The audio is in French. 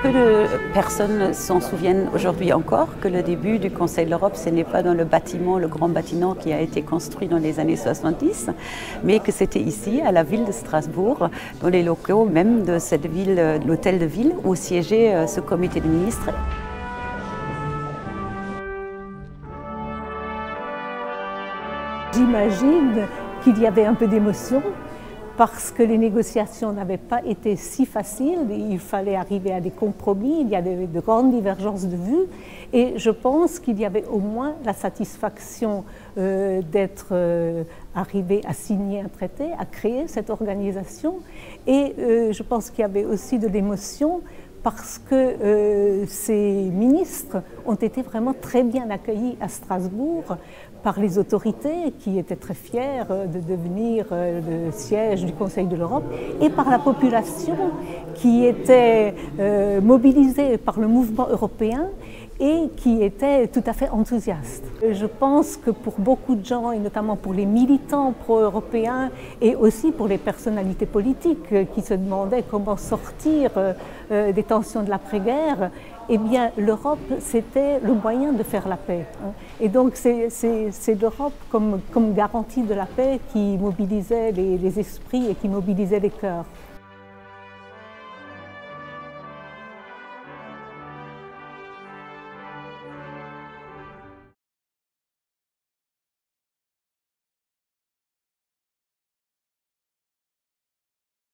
peu de personnes s'en souviennent aujourd'hui encore que le début du Conseil de l'Europe, ce n'est pas dans le bâtiment, le grand bâtiment qui a été construit dans les années 70, mais que c'était ici, à la ville de Strasbourg, dans les locaux même de cette ville, l'hôtel de ville, où siégeait ce comité de ministres. J'imagine qu'il y avait un peu d'émotion parce que les négociations n'avaient pas été si faciles. Il fallait arriver à des compromis, il y avait de grandes divergences de vues et je pense qu'il y avait au moins la satisfaction d'être arrivé à signer un traité, à créer cette organisation et je pense qu'il y avait aussi de l'émotion parce que ces ministres ont été vraiment très bien accueillis à Strasbourg par les autorités qui étaient très fiers de devenir le siège du Conseil de l'Europe et par la population qui était mobilisée par le mouvement européen et qui était tout à fait enthousiaste. Je pense que pour beaucoup de gens, et notamment pour les militants pro-européens et aussi pour les personnalités politiques qui se demandaient comment sortir des tensions de l'après-guerre, eh bien l'Europe c'était le moyen de faire la paix. Et donc c'est l'Europe comme garantie de la paix qui mobilisait les esprits et qui mobilisait les cœurs.